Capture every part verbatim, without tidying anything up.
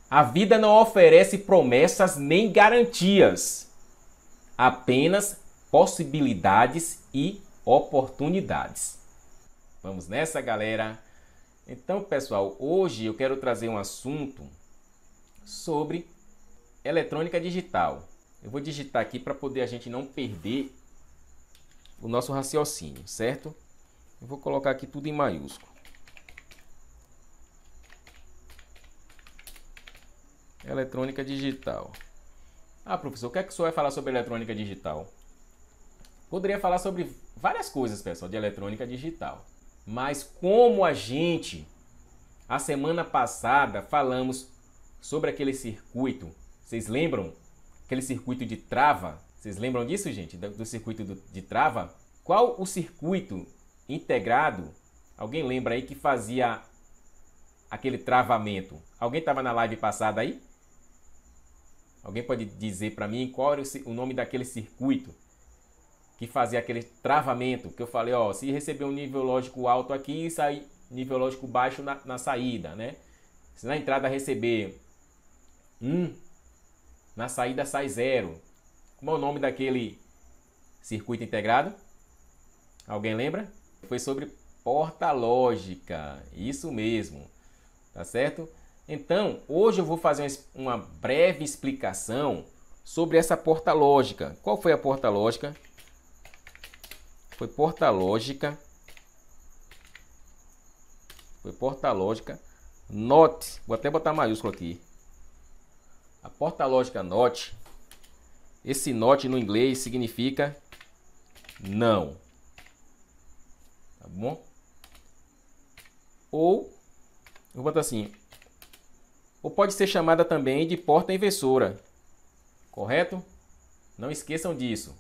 A vida não oferece promessas nem garantias, apenas possibilidades e oportunidades. Vamos nessa, galera? Então, pessoal, hoje eu quero trazer um assunto sobre eletrônica digital. Eu vou digitar aqui para poder a gente não perder o nosso raciocínio, certo? Eu vou colocar aqui tudo em maiúsculo. Eletrônica digital. Ah, professor, o que é que o senhor vai falar sobre eletrônica digital? Poderia falar sobre várias coisas, pessoal, de eletrônica digital. Mas como a gente, a semana passada, falamos sobre aquele circuito, vocês lembram? Aquele circuito de trava? Vocês lembram disso, gente? Do circuito de trava? Qual o circuito integrado? Alguém lembra aí que fazia aquele travamento? Alguém estava na live passada aí? Alguém pode dizer para mim qual era o nome daquele circuito que fazia aquele travamento? Que eu falei, ó, se receber um nível lógico alto aqui, sai nível lógico baixo na, na saída, né? Se na entrada receber um, na saída sai zero. Como é o nome daquele circuito integrado? Alguém lembra? Foi sobre porta lógica, isso mesmo, tá certo? Então, hoje eu vou fazer uma breve explicação sobre essa porta lógica. Qual foi a porta lógica? Foi porta lógica. Foi porta lógica NOT. Vou até botar maiúsculo aqui. A porta lógica NOT. Esse NOT no inglês significa não. Tá bom? Ou, eu vou botar assim, ou pode ser chamada também de porta inversora. Correto? Não esqueçam disso.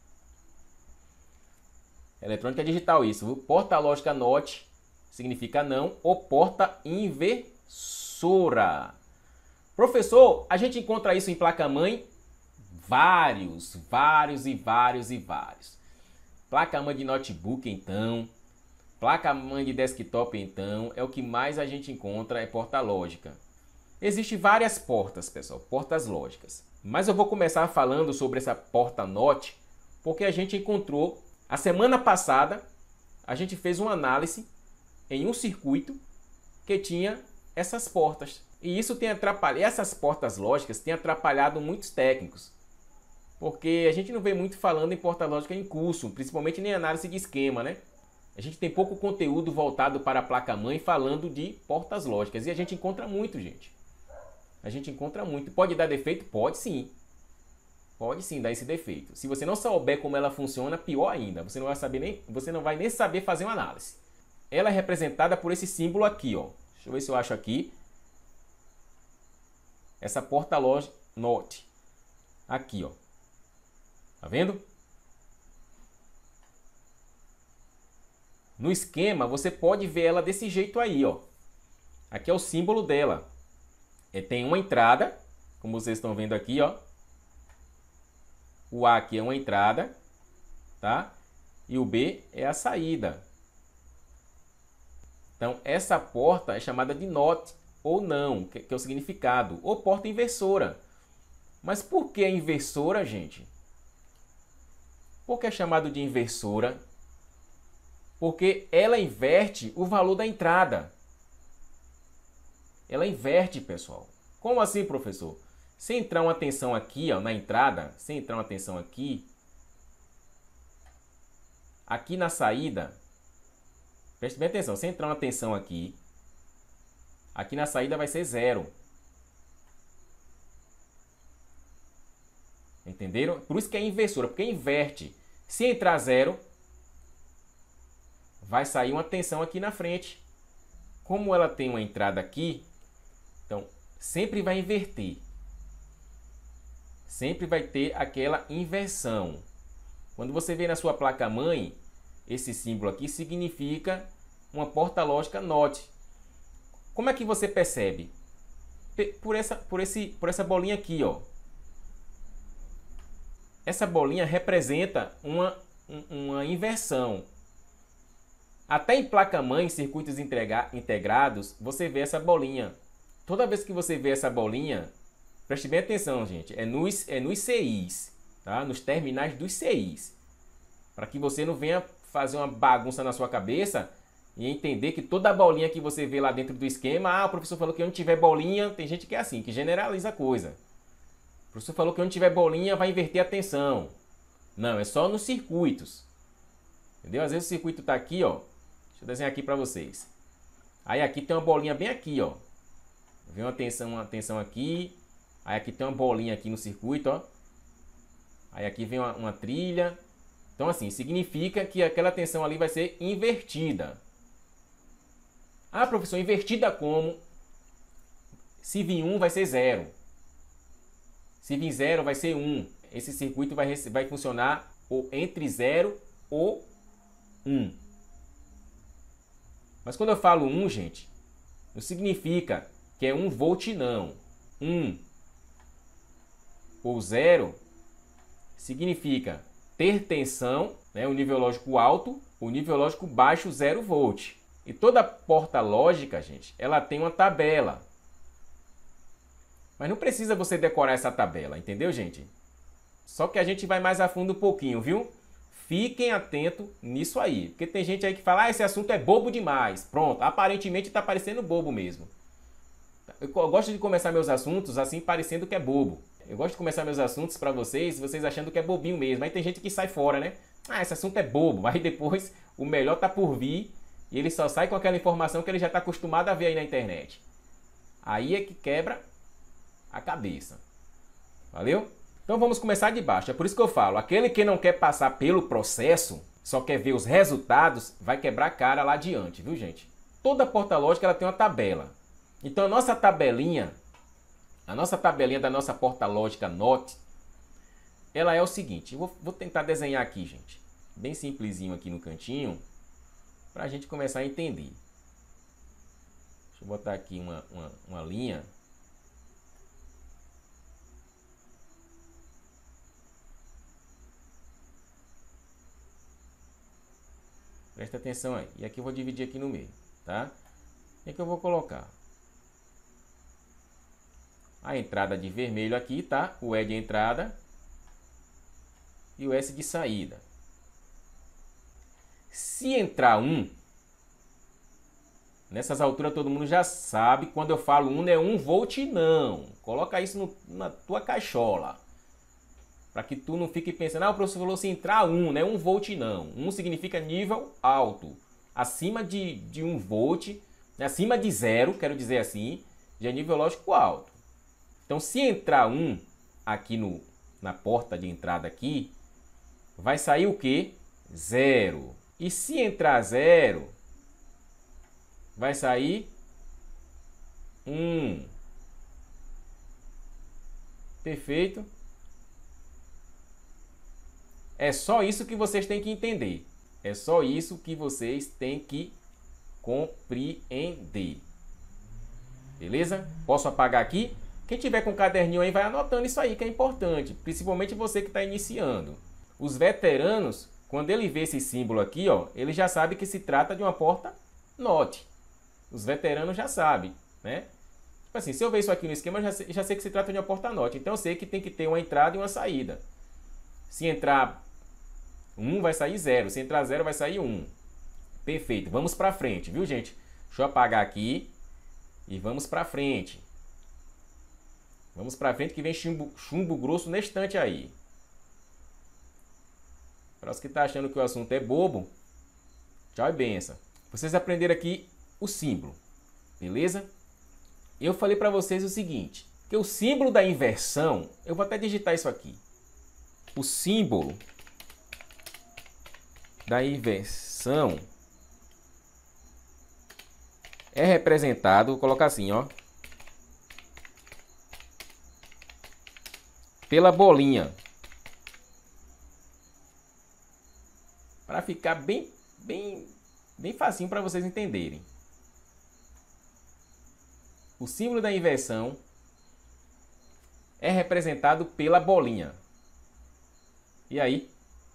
Eletrônica digital isso. Viu? Porta lógica NOT significa não ou porta inversora. Professor, a gente encontra isso em placa-mãe? Vários, vários e vários e vários. Placa-mãe de notebook, então. Placa-mãe de desktop, então. É o que mais a gente encontra, é porta lógica. Existem várias portas, pessoal, portas lógicas. Mas eu vou começar falando sobre essa porta NOT, porque a gente encontrou, a semana passada, a gente fez uma análise em um circuito que tinha essas portas. E isso tem atrapalhado, essas portas lógicas têm atrapalhado muitos técnicos. Porque a gente não vê muito falando em porta lógica em curso, principalmente nem análise de esquema, né? A gente tem pouco conteúdo voltado para a placa-mãe falando de portas lógicas. E a gente encontra muito, gente. A gente encontra muito. Pode dar defeito? Pode sim. Pode sim dar esse defeito. Se você não souber como ela funciona, pior ainda. Você não vai saber nem, você não vai nem saber fazer uma análise. Ela é representada por esse símbolo aqui, ó. Deixa eu ver se eu acho aqui. Essa porta lógica NOT. Aqui, ó. Tá vendo? No esquema, você pode ver ela desse jeito aí, ó. Aqui é o símbolo dela. É, tem uma entrada, como vocês estão vendo aqui, ó. O A aqui é uma entrada, tá? E o B é a saída. Então, essa porta é chamada de NOT, ou não, que, que é o significado, ou porta inversora. Mas por que inversora, gente? Por que é chamado de inversora? Porque ela inverte o valor da entrada. Ela inverte, pessoal. Como assim, professor? Se entrar uma tensão aqui, ó, na entrada, se entrar uma tensão aqui, aqui na saída, preste bem atenção, se entrar uma tensão aqui, aqui na saída vai ser zero. Entenderam? Por isso que é inversora, porque inverte. Se entrar zero, vai sair uma tensão aqui na frente. Como ela tem uma entrada aqui, então sempre vai inverter. Sempre vai ter aquela inversão. Quando você vê na sua placa-mãe, esse símbolo aqui significa uma porta lógica NOT. Como é que você percebe? Por essa, por esse, por essa bolinha aqui, ó. Essa bolinha representa uma, uma inversão. Até em placa-mãe, circuitos integrados, você vê essa bolinha. Toda vez que você vê essa bolinha, preste bem atenção, gente. É nos, é nos C Is, tá? Nos terminais dos C Is. Para que você não venha fazer uma bagunça na sua cabeça e entender que toda bolinha que você vê lá dentro do esquema, ah, o professor falou que onde tiver bolinha, tem gente que é assim, que generaliza a coisa. O professor falou que onde tiver bolinha vai inverter a tensão. Não, é só nos circuitos. Entendeu? Às vezes o circuito tá aqui, ó. Deixa eu desenhar aqui para vocês. Aí aqui tem uma bolinha bem aqui, ó. Vem uma tensão, uma tensão aqui. Aí aqui tem uma bolinha aqui no circuito, ó. Aí aqui vem uma, uma trilha. Então assim, significa que aquela tensão ali vai ser invertida. Ah, professor, invertida como? Se vir um vai ser zero. Se vir zero vai ser um. Esse circuito vai, vai funcionar ou entre zero ou um. Mas quando eu falo um, gente, não significa que é um volt, não. um ou zero significa ter tensão, né, o nível lógico alto, o nível lógico baixo, zero volt. E toda porta lógica, gente, ela tem uma tabela. Mas não precisa você decorar essa tabela, entendeu, gente? Só que a gente vai mais a fundo um pouquinho, viu? Fiquem atentos nisso aí. Porque tem gente aí que fala, ah, esse assunto é bobo demais. Pronto, aparentemente está parecendo bobo mesmo. Eu gosto de começar meus assuntos assim, parecendo que é bobo. Eu gosto de começar meus assuntos para vocês, vocês achando que é bobinho mesmo. Aí tem gente que sai fora, né? Ah, esse assunto é bobo. Aí depois o melhor tá por vir e ele só sai com aquela informação que ele já está acostumado a ver aí na internet. Aí é que quebra a cabeça. Valeu? Então vamos começar de baixo. É por isso que eu falo, aquele que não quer passar pelo processo, só quer ver os resultados, vai quebrar a cara lá adiante, viu, gente? Toda porta lógica ela tem uma tabela. Então a nossa tabelinha, a nossa tabelinha da nossa porta lógica N O T, ela é o seguinte, eu vou, vou tentar desenhar aqui, gente, bem simplesinho aqui no cantinho, para a gente começar a entender. Deixa eu botar aqui uma, uma, uma linha. Presta atenção aí. E aqui eu vou dividir aqui no meio, tá? O que é que eu vou colocar? A entrada de vermelho aqui, tá? O E de entrada e o S de saída. Se entrar um, nessas alturas todo mundo já sabe, quando eu falo um, não é um volt não. Coloca isso no, na tua caixola. Para que tu não fique pensando, ah, o professor falou se entrar um, não é um volt não. um significa nível alto. Acima de, de um volt, acima de zero, quero dizer assim, já é nível lógico alto. Então, se entrar um aqui no, na porta de entrada aqui, vai sair o quê? Zero. E se entrar zero, vai sair um. Perfeito? É só isso que vocês têm que entender. É só isso que vocês têm que compreender. Beleza? Posso apagar aqui? Quem tiver com um caderninho aí vai anotando isso aí que é importante. Principalmente você que está iniciando. Os veteranos, quando ele vê esse símbolo aqui, ó, ele já sabe que se trata de uma porta N O T. Os veteranos já sabem, né? Tipo assim, se eu ver isso aqui no esquema, eu já sei, já sei que se trata de uma porta N O T. Então eu sei que tem que ter uma entrada e uma saída. Se entrar um, vai sair zero. Se entrar zero, vai sair um. Perfeito. Vamos para frente, viu, gente? Deixa eu apagar aqui. E vamos para frente. Vamos para frente que vem chumbo, chumbo grosso na estante aí. Para os que estão achando que o assunto é bobo, tchau e benção. Vocês aprenderam aqui o símbolo, beleza? Eu falei para vocês o seguinte, que o símbolo da inversão, eu vou até digitar isso aqui. O símbolo da inversão é representado, vou colocar assim, ó, pela bolinha. Para ficar bem, bem, bem facinho para vocês entenderem. O símbolo da inversão é representado pela bolinha. E aí?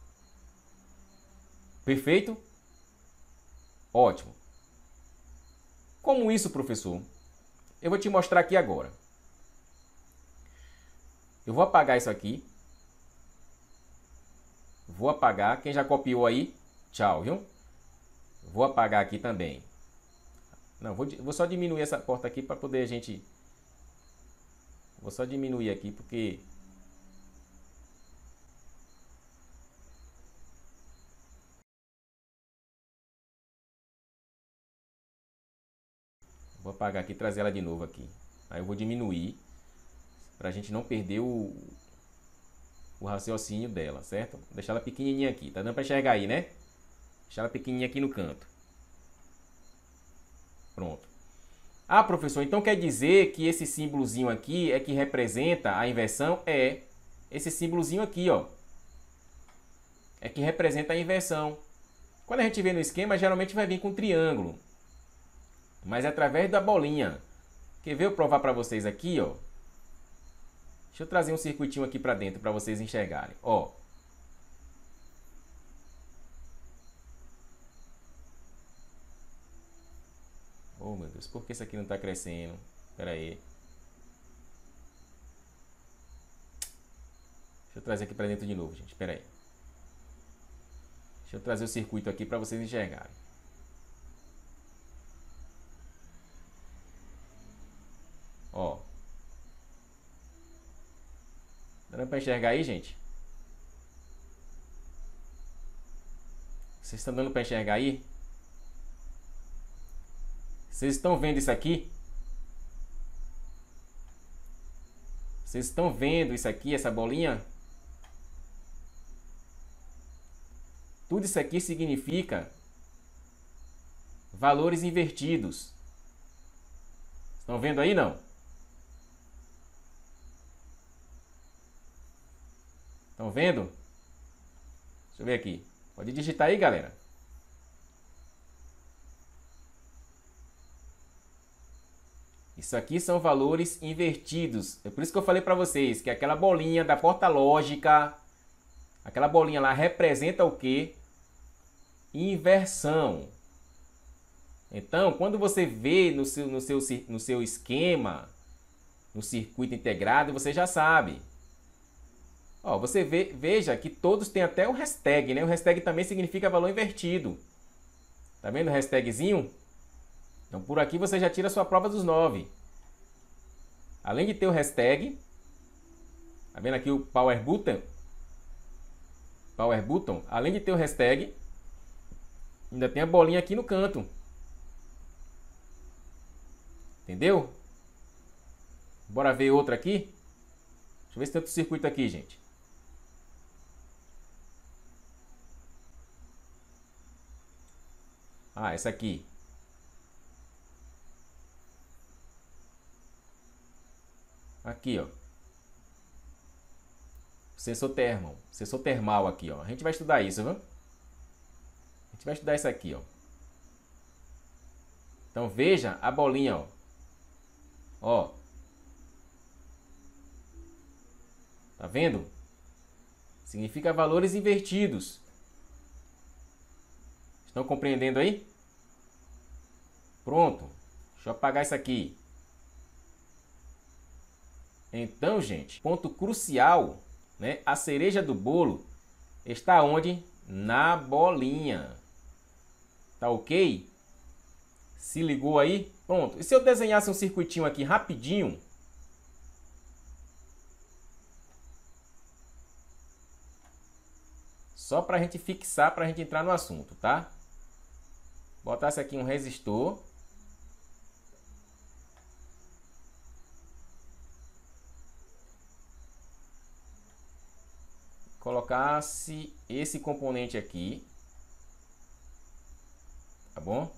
Perfeito? Ótimo. Como isso, professor? eu vou te mostrar aqui agora. Eu vou apagar isso aqui. Vou apagar. Quem já copiou aí, tchau, viu? Vou apagar aqui também. Não, vou, vou só diminuir essa porta aqui para poder a gente... Vou só diminuir aqui porque... Vou apagar aqui e trazer ela de novo aqui. Aí eu vou diminuir para a gente não perder o, o raciocínio dela, certo? Vou deixar ela pequenininha aqui. Tá dando para enxergar aí, né? Deixar ela pequenininha aqui no canto. Pronto. Ah, professor, então quer dizer que esse símbolozinho aqui é que representa a inversão? É. Esse símbolozinho aqui, ó. É que representa a inversão. Quando a gente vê no esquema, geralmente vai vir com um triângulo. Mas é através da bolinha. Quer ver eu provar para vocês aqui, ó? Deixa eu trazer um circuitinho aqui para dentro para vocês enxergarem. Ó. Oh, meu Deus, por que isso aqui não está crescendo? Espera aí. Deixa eu trazer aqui para dentro de novo, gente. Espera aí. Deixa eu trazer o circuito aqui para vocês enxergarem. Ó. Dá para enxergar aí, gente? Vocês estão dando para enxergar aí? Vocês estão vendo isso aqui? Vocês estão vendo isso aqui, essa bolinha? Tudo isso aqui significa valores invertidos. Estão vendo aí, não? Estão vendo? Deixa eu ver aqui. Pode digitar aí, galera. Isso aqui são valores invertidos. É por isso que eu falei para vocês que aquela bolinha da porta lógica, aquela bolinha lá representa o quê? Inversão. Então, quando você vê no seu, no seu, no seu esquema, no circuito integrado, você já sabe. Ó, você vê, veja que todos têm até o hashtag, né? O hashtag também significa valor invertido. Tá vendo o hashtagzinho? Então, por aqui você já tira a sua prova dos nove. Além de ter o hashtag, tá vendo aqui o Power Button? Power Button, além de ter o hashtag, ainda tem a bolinha aqui no canto. Entendeu? Bora ver outra aqui? Deixa eu ver se tem outro circuito aqui, gente. Ah, essa aqui. Aqui, ó. Sensor termal. Sensor termal aqui, ó. A gente vai estudar isso, viu? A gente vai estudar isso aqui, ó. Então veja a bolinha, ó. Ó. Tá vendo? Significa valores invertidos. Estão compreendendo aí? Pronto. Deixa eu apagar isso aqui. Então, gente, ponto crucial, né? A cereja do bolo está onde? Na bolinha. Tá ok? Se ligou aí? Pronto. E se eu desenhasse um circuitinho aqui rapidinho? Só para a gente fixar, para a gente entrar no assunto, tá? Botasse aqui um resistor. Colocasse esse componente aqui, tá bom?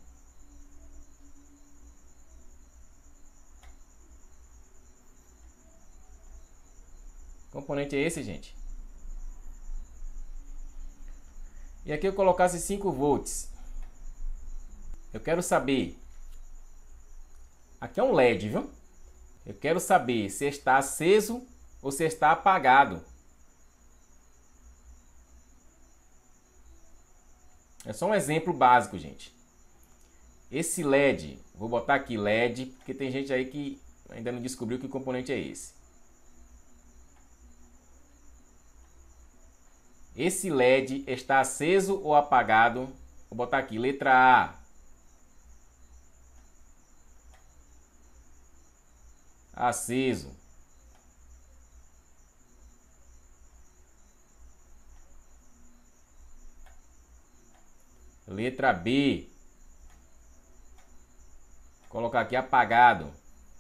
Que componente é esse, gente? E aqui eu colocasse cinco volts. Eu quero saber. Aqui é um L E D, viu? Eu quero saber se está aceso ou se está apagado. É só um exemplo básico, gente. Esse L E D, vou botar aqui L E D, porque tem gente aí que ainda não descobriu que componente é esse. Esse L E D está aceso ou apagado? Vou botar aqui, letra A. Aceso. Letra B. Vou colocar aqui apagado.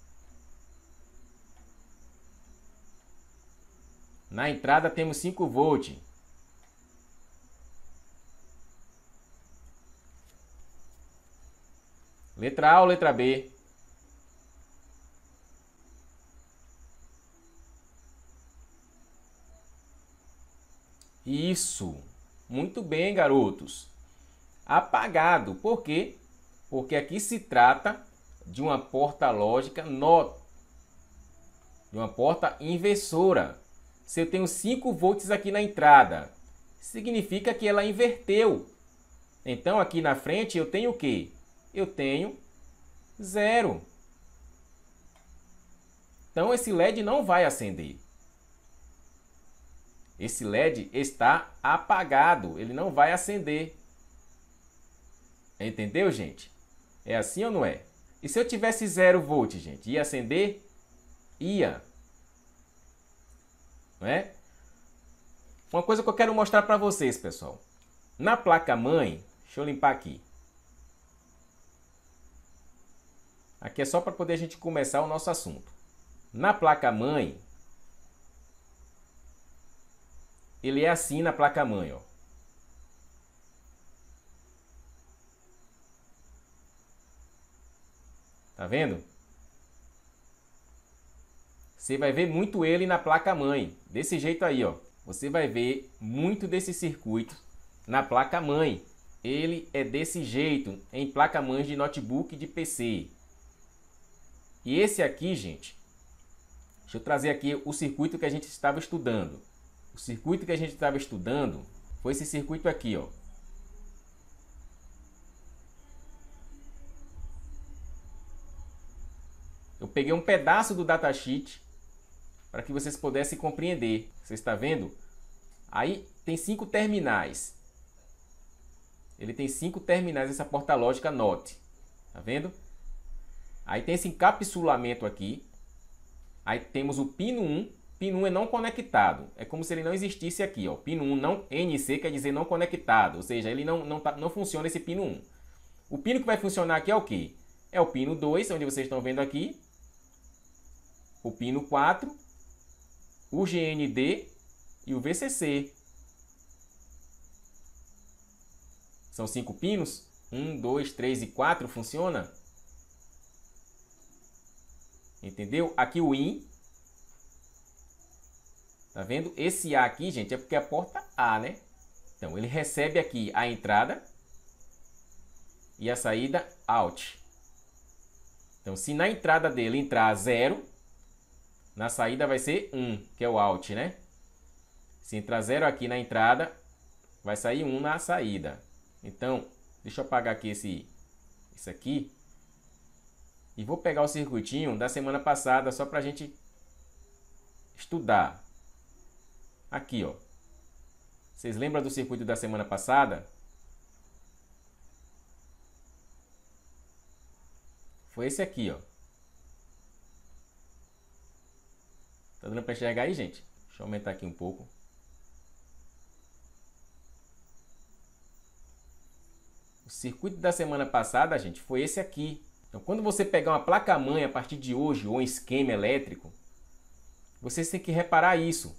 Na entrada temos cinco volts. Letra A ou letra B? Isso. Muito bem, garotos. Apagado. Por quê? Porque aqui se trata de uma porta lógica NOT. De uma porta inversora. Se eu tenho cinco volts aqui na entrada, significa que ela inverteu. Então aqui na frente eu tenho o quê? Eu tenho zero. Então esse L E D não vai acender. Esse L E D está apagado, ele não vai acender. Entendeu, gente? É assim ou não é? E se eu tivesse zero volts, gente, ia acender? Ia. Não é? Uma coisa que eu quero mostrar para vocês, pessoal. Na placa-mãe, deixa eu limpar aqui. Aqui é só para poder a gente começar o nosso assunto. Na placa-mãe, ele é assim na placa-mãe, ó. Tá vendo? Você vai ver muito ele na placa-mãe, desse jeito aí, ó. Você vai ver muito desse circuito na placa-mãe. Ele é desse jeito em placa-mãe de notebook e de P C. E esse aqui, gente, deixa eu trazer aqui o circuito que a gente estava estudando. O circuito que a gente estava estudando foi esse circuito aqui, ó. Eu peguei um pedaço do datasheet para que vocês pudessem compreender. Você está vendo? Aí tem cinco terminais. Ele tem cinco terminais, essa porta lógica NOT. Tá vendo? Aí tem esse encapsulamento aqui. Aí temos o pino um. Pino um é não conectado. É como se ele não existisse aqui, ó. Pino um, não, N C quer dizer não conectado. Ou seja, ele não, não, tá, não funciona esse pino um. O pino que vai funcionar aqui é o quê? É o pino dois, onde vocês estão vendo aqui. O pino quatro. O G N D e o V C C. São cinco pinos? um, dois, três e quatro funciona? Entendeu? Aqui o I N. Tá vendo? Esse A aqui, gente, é porque é a porta A, né? Então, ele recebe aqui a entrada e a saída out. Então, se na entrada dele entrar zero, na saída vai ser um, que é o out, né? Se entrar zero aqui na entrada, vai sair um na saída. Então, deixa eu apagar aqui esse, esse aqui. E vou pegar o circuitinho da semana passada só para a gente estudar. Aqui, ó. Vocês lembram do circuito da semana passada? Foi esse aqui, ó. Tá dando para enxergar aí, gente? Deixa eu aumentar aqui um pouco. O circuito da semana passada, gente, foi esse aqui. Então, quando você pegar uma placa-mãe a partir de hoje ou um esquema elétrico, você tem que reparar isso.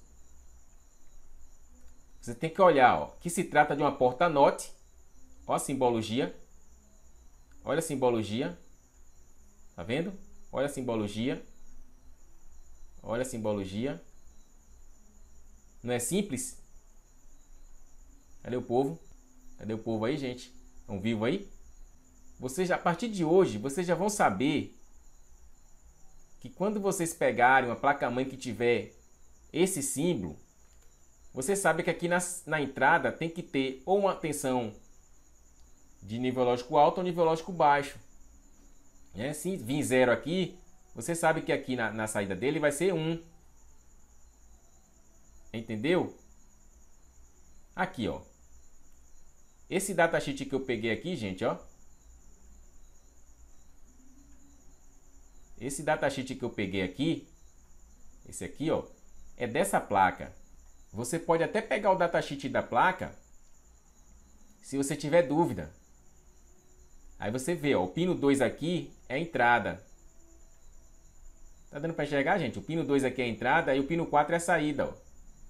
Você tem que olhar, ó, que se trata de uma porta NOT. Ó a simbologia. Olha a simbologia. Tá vendo? Olha a simbologia. Olha a simbologia. Não é simples? Cadê o povo? Cadê o povo aí, gente? Estão vivos aí? Vocês, a partir de hoje, vocês já vão saber que quando vocês pegarem uma placa-mãe que tiver esse símbolo, você sabe que aqui na, na entrada tem que ter ou uma tensão de nível lógico alto ou nível lógico baixo. Né? Se vir zero aqui, você sabe que aqui na, na saída dele vai ser um. Entendeu? Aqui, ó. Esse datasheet que eu peguei aqui, gente, ó. Esse datasheet que eu peguei aqui, esse aqui, ó, é dessa placa. Você pode até pegar o datasheet da placa, se você tiver dúvida. Aí você vê, ó, o pino dois aqui é a entrada. Tá dando para enxergar, gente? O pino dois aqui é a entrada e o pino quatro é a saída, ó.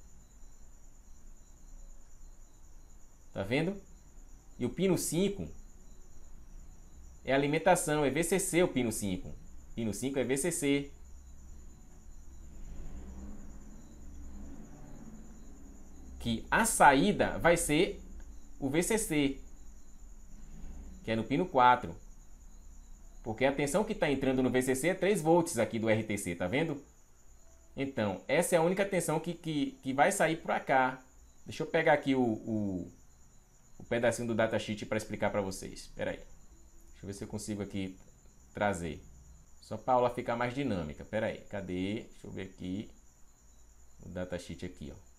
Tá vendo? E o pino cinco é a alimentação, é V C C o pino cinco. Pino cinco é V C C. Que a saída vai ser o V C C, que é no pino quatro. Porque a tensão que está entrando no V C C é três volts aqui do R T C, tá vendo? Então, essa é a única tensão que, que, que vai sair para cá. Deixa eu pegar aqui o, o, o pedacinho do datasheet para explicar para vocês. Espera aí. Deixa eu ver se eu consigo aqui trazer. Só para a aula ficar mais dinâmica. Espera aí, cadê? Deixa eu ver aqui. O datasheet aqui, ó.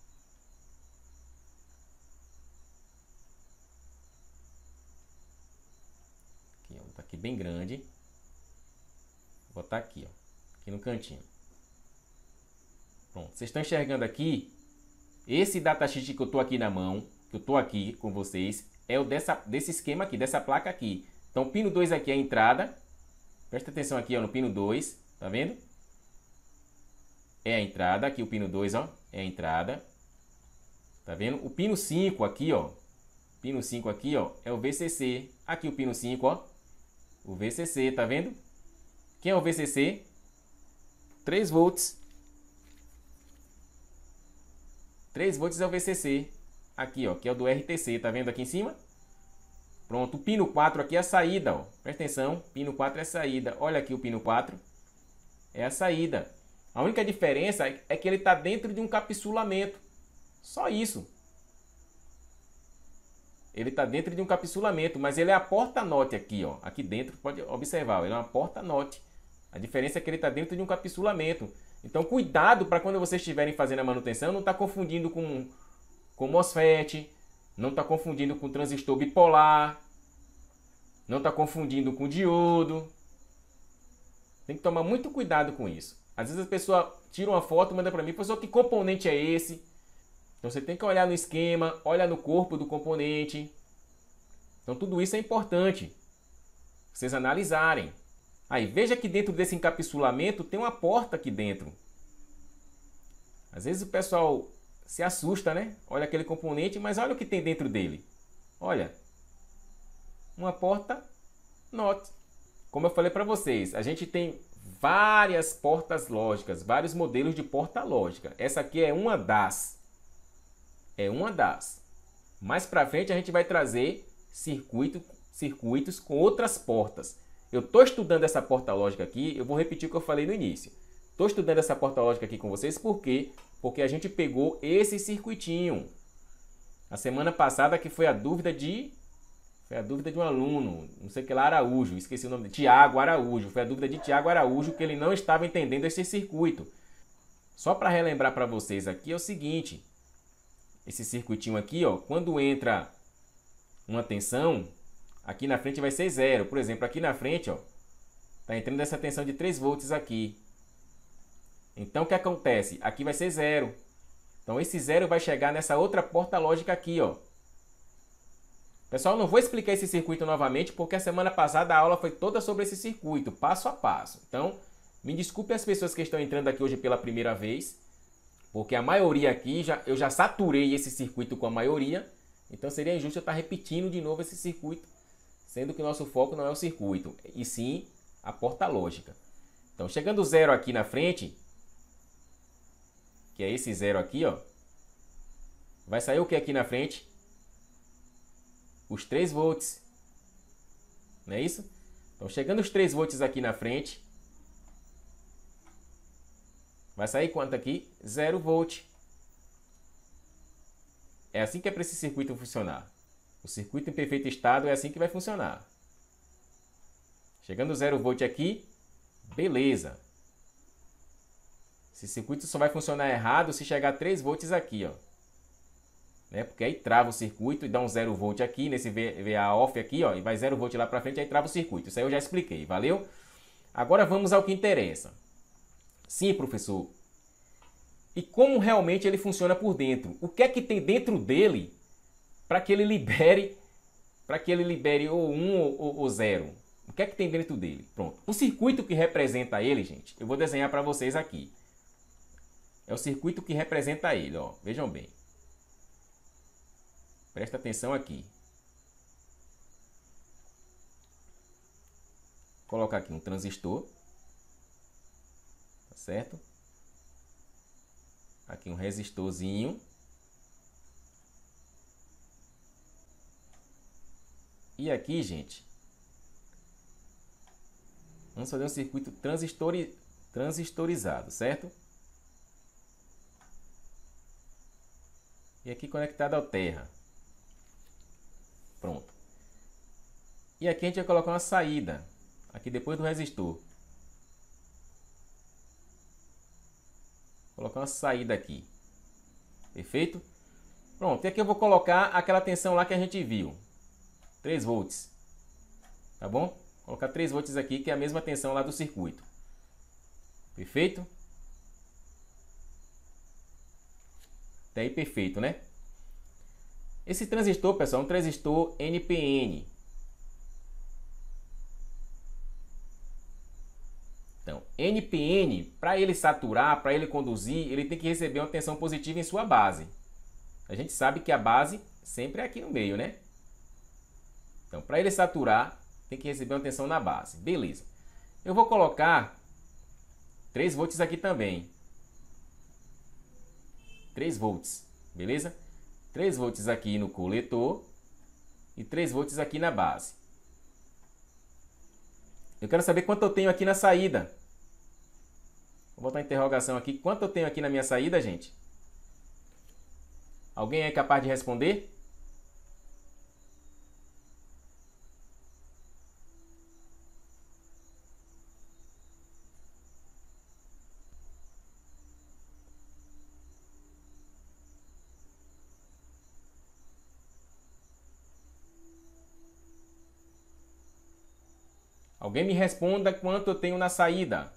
Tá aqui bem grande. Vou botar aqui, ó, aqui no cantinho. Pronto, vocês estão enxergando aqui? Esse datasheet que eu tô aqui na mão, que eu tô aqui com vocês, é o dessa, desse esquema aqui, dessa placa aqui. Então, o pino dois aqui é a entrada. Presta atenção aqui, ó, no pino dois, tá vendo? É a entrada, aqui o pino dois, ó, é a entrada. Tá vendo? O pino cinco aqui, ó, pino cinco aqui, ó, é o V C C. Aqui o pino cinco, ó, o V C C, tá vendo? Quem é o V C C? três volts. três volts é o V C C. Aqui, ó, que é o do R T C, tá vendo aqui em cima? Pronto, o pino quatro aqui é a saída, ó. Presta atenção, pino quatro é a saída. Olha aqui o pino quatro. É a saída. A única diferença é que ele está dentro de um capsulamento. Só isso. Ele está dentro de um capsulamento, mas ele é a porta-note aqui, ó. Aqui dentro, pode observar, ele é uma porta-note. A diferença é que ele está dentro de um capsulamento. Então, cuidado para quando vocês estiverem fazendo a manutenção, não está confundindo com, com MOSFET, não está confundindo com transistor bipolar, não está confundindo com diodo. Tem que tomar muito cuidado com isso. Às vezes a pessoa tira uma foto e manda para mim, professor, que componente é esse? Então você tem que olhar no esquema, olha no corpo do componente. Então tudo isso é importante vocês analisarem. Aí veja que dentro desse encapsulamento tem uma porta aqui dentro. Às vezes o pessoal se assusta, né? Olha aquele componente, mas olha o que tem dentro dele. Olha, uma porta NOT. Como eu falei para vocês, a gente tem várias portas lógicas, vários modelos de porta lógica. Essa aqui é uma das. É uma das. Mais para frente a gente vai trazer circuito, circuitos com outras portas. Eu estou estudando essa porta lógica aqui, eu vou repetir o que eu falei no início. Estou estudando essa porta lógica aqui com vocês, por quê? Porque a gente pegou esse circuitinho. A semana passada que foi a dúvida de... Foi a dúvida de um aluno, não sei o que lá, Araújo, esqueci o nome dele, Tiago Araújo. Foi a dúvida de Tiago Araújo que ele não estava entendendo esse circuito. Só para relembrar para vocês aqui é o seguinte... Esse circuitinho aqui, ó, quando entra uma tensão, aqui na frente vai ser zero. Por exemplo, aqui na frente, ó, tá entrando essa tensão de três volts aqui. Então, o que acontece? Aqui vai ser zero. Então, esse zero vai chegar nessa outra porta lógica aqui, ó. Pessoal, não vou explicar esse circuito novamente, porque a semana passada a aula foi toda sobre esse circuito, passo a passo. Então, me desculpe as pessoas que estão entrando aqui hoje pela primeira vez, porque a maioria aqui, já, eu já saturei esse circuito com a maioria, então seria injusto eu estar repetindo de novo esse circuito, sendo que o nosso foco não é o circuito, e sim a porta lógica. Então, chegando zero aqui na frente, que é esse zero aqui, ó, vai sair o que aqui na frente? Os três volts. Não é isso? Então, chegando os três volts aqui na frente, vai sair quanto aqui? zero volt. É assim que é para esse circuito funcionar. O circuito em perfeito estado é assim que vai funcionar. Chegando zero volt aqui, beleza. Esse circuito só vai funcionar errado se chegar a três volts aqui, ó. Né? Porque aí trava o circuito e dá um zero volt aqui, nesse V A off aqui, ó, e vai zero volt lá para frente, aí trava o circuito. Isso aí eu já expliquei, valeu? Agora vamos ao que interessa. Sim, professor. E como realmente ele funciona por dentro? O que é que tem dentro dele para que ele libere, para que ele libere ou um ou, ou zero? O que é que tem dentro dele? Pronto. O circuito que representa ele, gente, eu vou desenhar para vocês aqui. É o circuito que representa ele, ó. Vejam bem. Presta atenção aqui. Vou colocar aqui um transistor. Tá certo? Aqui um resistorzinho. E aqui, gente, vamos fazer um circuito transistori... transistorizado, certo? E aqui conectado ao terra. Pronto. E aqui a gente vai colocar uma saída. Aqui depois do resistor. Vou colocar uma saída aqui. Perfeito? Pronto. E aqui eu vou colocar aquela tensão lá que a gente viu. três volts. Tá bom? Vou colocar três volts aqui, que é a mesma tensão lá do circuito. Perfeito? Até aí perfeito, né? Esse transistor, pessoal, é um transistor N P N. Então, N P N, para ele saturar, para ele conduzir, ele tem que receber uma tensão positiva em sua base. A gente sabe que a base sempre é aqui no meio, né? Então, para ele saturar, tem que receber uma tensão na base. Beleza. Eu vou colocar três volts aqui também. três volts, beleza? três volts aqui no coletor e três volts aqui na base. Eu quero saber quanto eu tenho aqui na saída. Vou botar a interrogação aqui. Quanto eu tenho aqui na minha saída, gente? Alguém é capaz de responder? Alguém me responda quanto eu tenho na saída.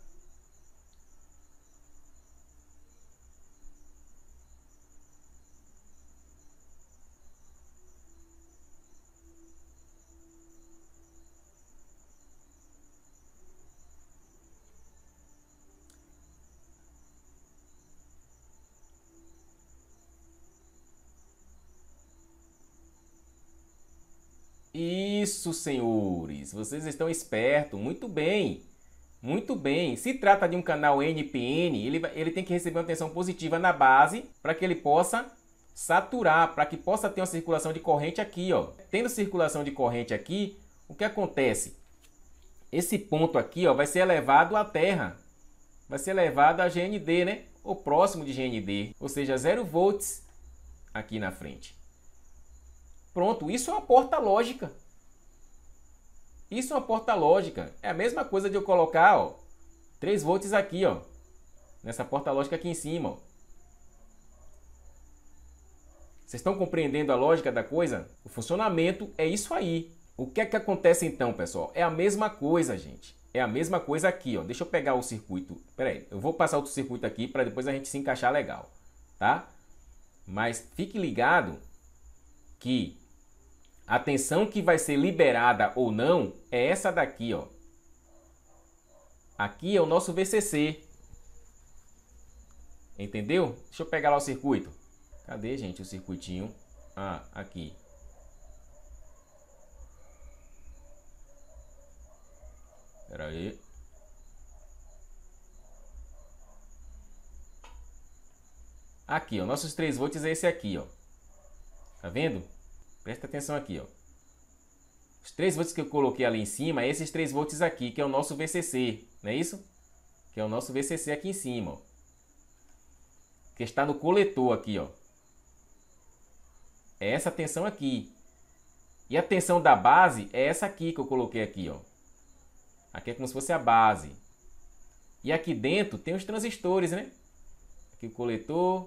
Isso, senhores. Vocês estão espertos. Muito bem. Muito bem. Se trata de um canal N P N, ele, ele tem que receber uma tensão positiva na base para que ele possa saturar, para que possa ter uma circulação de corrente aqui, ó. Tendo circulação de corrente aqui, o que acontece? Esse ponto aqui, ó, vai ser elevado à terra. Vai ser elevado a G N D, né? Ou próximo de G N D. Ou seja, zero volts aqui na frente. Pronto, isso é uma porta lógica. Isso é uma porta lógica. É a mesma coisa de eu colocar, ó, três volts aqui, ó, nessa porta lógica aqui em cima, ó. Vocês estão compreendendo a lógica da coisa? O funcionamento é isso aí. O que é que acontece então, pessoal? É a mesma coisa, gente. É a mesma coisa aqui, ó. Deixa eu pegar o circuito. Pera aí, eu vou passar outro circuito aqui para depois a gente se encaixar legal, tá? Mas fique ligado que a tensão que vai ser liberada ou não é essa daqui, ó. Aqui é o nosso V C C. Entendeu? Deixa eu pegar lá o circuito. Cadê, gente, o circuitinho? Ah, aqui. Espera aí. Aqui, ó. Nossos três volts é esse aqui, ó. Tá vendo? Presta atenção aqui, ó. Os três volts que eu coloquei ali em cima é esses três volts aqui, que é o nosso V C C, não é isso? Que é o nosso V C C aqui em cima, ó. Que está no coletor aqui, ó. É essa tensão aqui. E a tensão da base é essa aqui que eu coloquei aqui, ó. Aqui é como se fosse a base. E aqui dentro tem os transistores, né? Aqui o coletor.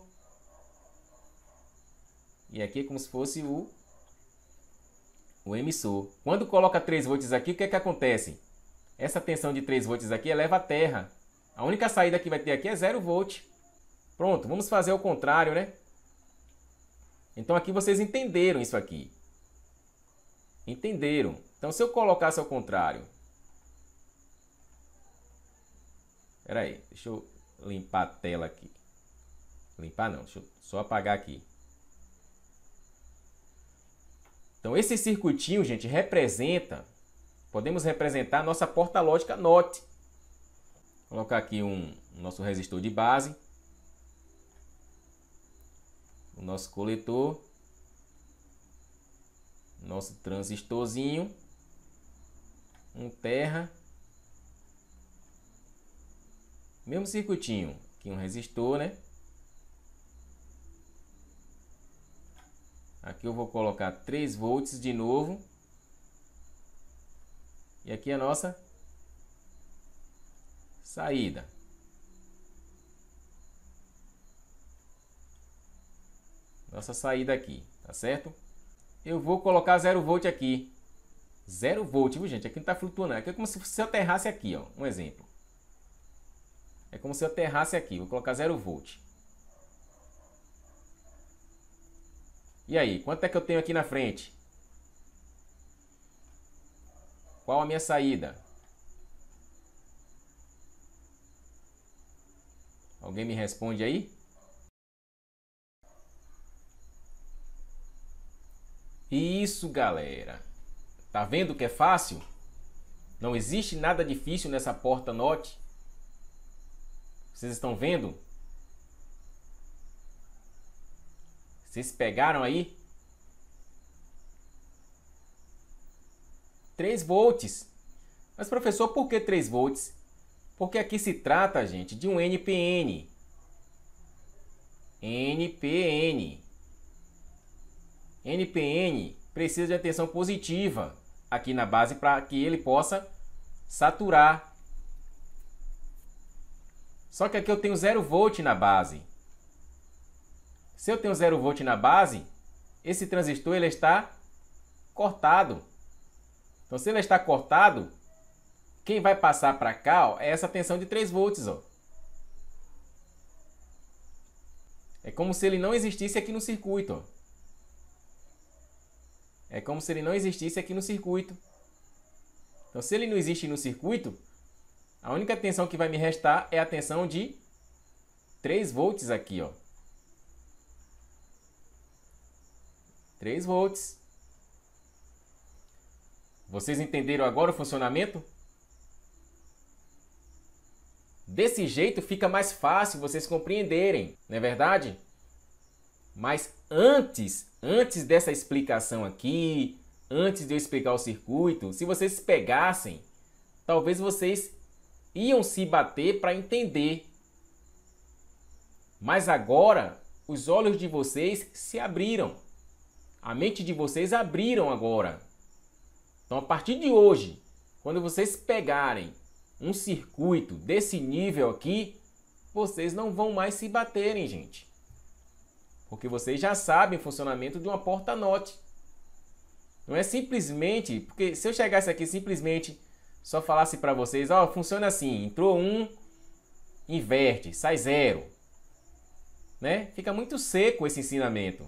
E aqui é como se fosse o, o emissor. Quando coloca três volts aqui, o que é que acontece? Essa tensão de três volts aqui eleva a terra. A única saída que vai ter aqui é zero volt. Pronto, vamos fazer o contrário, né? Então aqui vocês entenderam isso aqui. Entenderam? Então se eu colocasse ao contrário... Espera aí, deixa eu limpar a tela aqui. Limpar não, deixa eu só apagar aqui. Então esse circuitinho, gente, representa... Podemos representar a nossa porta lógica N O T. Vou colocar aqui um, um nosso resistor de base. O nosso coletor. Nosso transistorzinho. Um terra. Mesmo circuitinho. Aqui um resistor, né? Aqui eu vou colocar três volts de novo. E aqui a nossa saída. Nossa saída aqui, tá certo? Eu vou colocar zero volt aqui. zero volt, viu, gente? Aqui não está flutuando. Aqui é como se eu aterrasse aqui, ó. Um exemplo. É como se eu aterrasse aqui. Vou colocar zero volt. E aí, quanto é que eu tenho aqui na frente? Qual a minha saída? Alguém me responde aí? Isso, galera. Tá vendo que é fácil? Não existe nada difícil nessa porta N O T. Vocês estão vendo? Vocês pegaram aí? três volts. Mas, professor, por que três volts? Porque aqui se trata, gente, de um N P N. N P N. N P N precisa de atenção positiva aqui na base para que ele possa saturar. Só que aqui eu tenho zero volt na base. Se eu tenho zero volt na base, esse transistor ele está cortado. Então, se ele está cortado, quem vai passar para cá, ó, é essa tensão de três volts. Ó. É como se ele não existisse aqui no circuito. Ó. É como se ele não existisse aqui no circuito. Então, se ele não existe no circuito, a única tensão que vai me restar é a tensão de três volts aqui. Ó. três volts. Vocês entenderam agora o funcionamento? Desse jeito fica mais fácil vocês compreenderem, não é verdade? Mas antes, antes dessa explicação aqui, antes de eu explicar o circuito, se vocês pegassem, talvez vocês iam se bater para entender. Mas agora, os olhos de vocês se abriram. A mente de vocês abriram agora. Então, a partir de hoje, quando vocês pegarem um circuito desse nível aqui, vocês não vão mais se baterem, gente. Porque vocês já sabem o funcionamento de uma porta N O T. Não é simplesmente... Porque se eu chegasse aqui simplesmente só falasse para vocês, ó, funciona assim, entrou um, inverte, sai zero. Né? Fica muito seco esse ensinamento.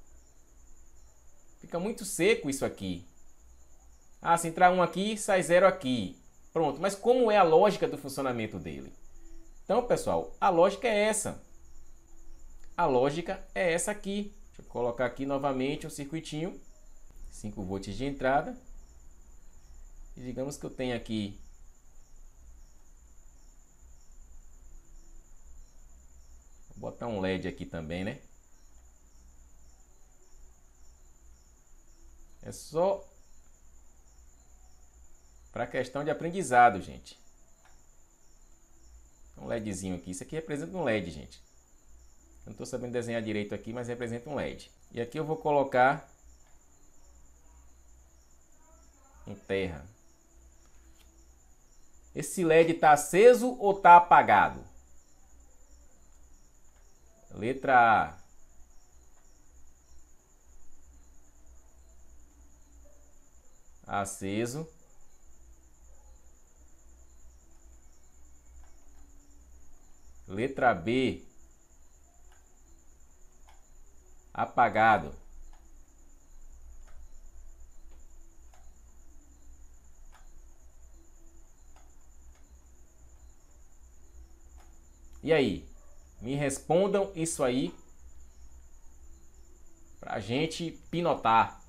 Fica muito seco isso aqui. Ah, se entrar um aqui, sai zero aqui. Pronto, mas como é a lógica do funcionamento dele? Então, pessoal, a lógica é essa. A lógica é essa aqui. Deixa eu colocar aqui novamente um circuitinho. cinco volts de entrada. E digamos que eu tenho aqui... Vou botar um L E D aqui também, né? É só... para questão de aprendizado, gente. Um LEDzinho aqui. Isso aqui representa um L E D, gente. Eu não estou sabendo desenhar direito aqui, mas representa um L E D. E aqui eu vou colocar com terra. Esse L E D está aceso ou está apagado? Letra A. Aceso. Letra B. Apagado. E aí? Me respondam isso aí pra gente pinotar.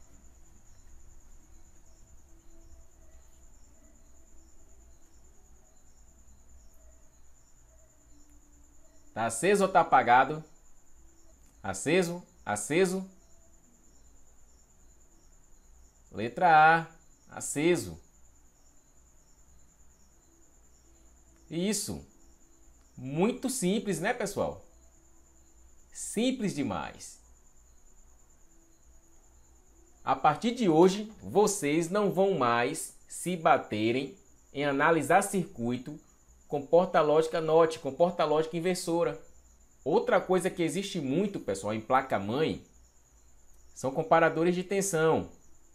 Tá aceso ou tá apagado? Aceso, aceso. Letra A, aceso. Isso. Muito simples, né, pessoal? Simples demais. A partir de hoje, vocês não vão mais se baterem em analisar circuito com porta lógica NOT, com porta lógica inversora. Outra coisa que existe muito, pessoal, em placa-mãe, são comparadores de tensão.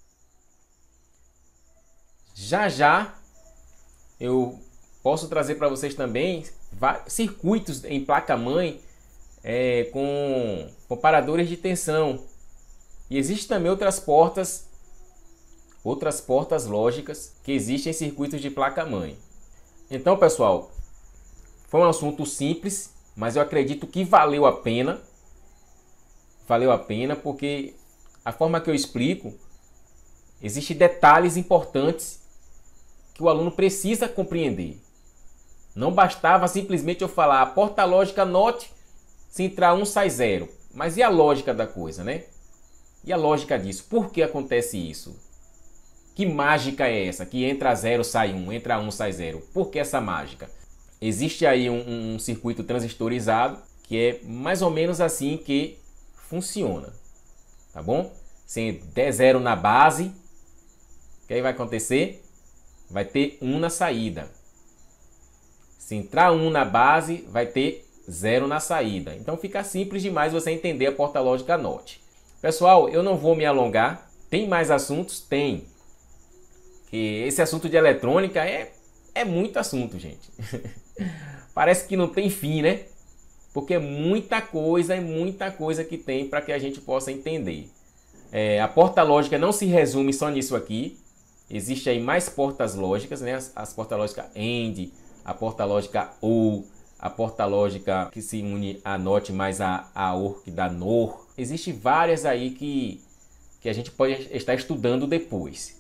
Já já eu posso trazer para vocês também circuitos em placa-mãe é, com comparadores de tensão. E existem também outras portas, outras portas lógicas que existem em circuitos de placa-mãe. Então, pessoal, foi um assunto simples, mas eu acredito que valeu a pena. Valeu a pena porque a forma que eu explico, existem detalhes importantes que o aluno precisa compreender. Não bastava simplesmente eu falar a porta lógica NOT, se entrar um sai zero. Mas e a lógica da coisa, né? E a lógica disso? Por que acontece isso? Que mágica é essa? Que entra zero, sai um, entra um, sai zero. Por que essa mágica? Existe aí um, um circuito transistorizado que é mais ou menos assim que funciona. Tá bom? Se der zero na base, o que aí vai acontecer? Vai ter um na saída. Se entrar um na base, vai ter zero na saída. Então fica simples demais você entender a porta lógica NOT. Pessoal, eu não vou me alongar. Tem mais assuntos? Tem. E esse assunto de eletrônica é, é muito assunto, gente. Parece que não tem fim, né? Porque é muita coisa, é muita coisa que tem para que a gente possa entender. É, a porta lógica não se resume só nisso aqui. Existe aí mais portas lógicas, né? As, as portas lógicas AND, a porta lógica OR, a porta lógica que se une a NOT mais a, a OR que dá NOR. Existem várias aí que, que a gente pode estar estudando depois.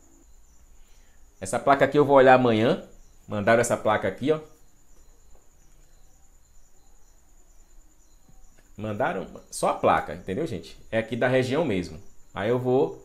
Essa placa aqui eu vou olhar amanhã. Mandaram essa placa aqui, ó. Mandaram só a placa, entendeu, gente? É aqui da região mesmo. Aí eu vou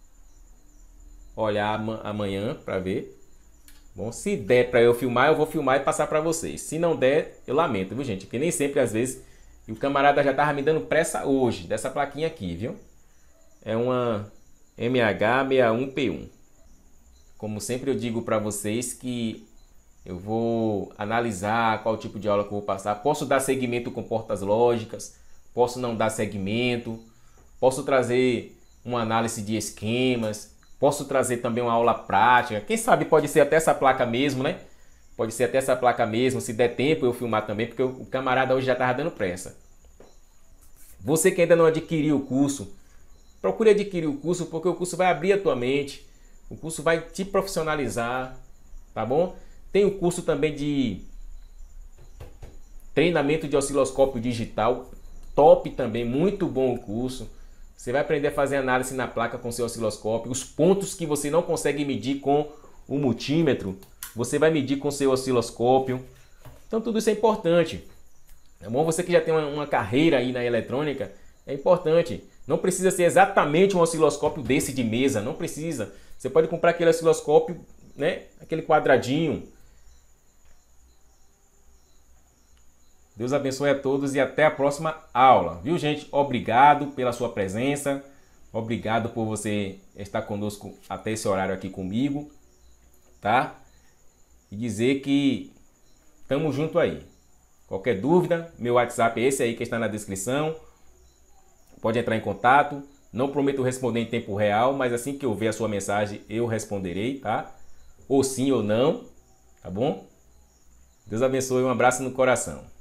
olhar amanhã para ver. Bom, se der para eu filmar, eu vou filmar e passar para vocês. Se não der, eu lamento, viu, gente? Porque nem sempre, às vezes, e o camarada já tava me dando pressa hoje dessa plaquinha aqui, viu? É uma M H sessenta e um P um. Como sempre eu digo para vocês que eu vou analisar qual tipo de aula que eu vou passar. Posso dar segmento com portas lógicas, posso não dar segmento, posso trazer uma análise de esquemas, posso trazer também uma aula prática. Quem sabe pode ser até essa placa mesmo, né? Pode ser até essa placa mesmo, se der tempo eu filmar também, porque o camarada hoje já estava dando pressa. Você que ainda não adquiriu o curso, procure adquirir o curso, porque o curso vai abrir a tua mente, o curso vai te profissionalizar, tá bom? Tem o curso também de treinamento de osciloscópio digital, top também, muito bom o curso. Você vai aprender a fazer análise na placa com seu osciloscópio, os pontos que você não consegue medir com o multímetro, você vai medir com seu osciloscópio. Então tudo isso é importante. É bom, você que já tem uma, uma carreira aí na eletrônica, é importante. Não precisa ser exatamente um osciloscópio desse de mesa, não precisa. Você pode comprar aquele osciloscópio, né, aquele quadradinho. Deus abençoe a todos e até a próxima aula. Viu, gente? Obrigado pela sua presença. Obrigado por você estar conosco até esse horário aqui comigo, tá? E dizer que tamo junto aí. Qualquer dúvida, meu WhatsApp é esse aí que está na descrição. Pode entrar em contato. Não prometo responder em tempo real, mas assim que eu ver a sua mensagem, eu responderei, tá? Ou sim ou não, tá bom? Deus abençoe, um abraço no coração.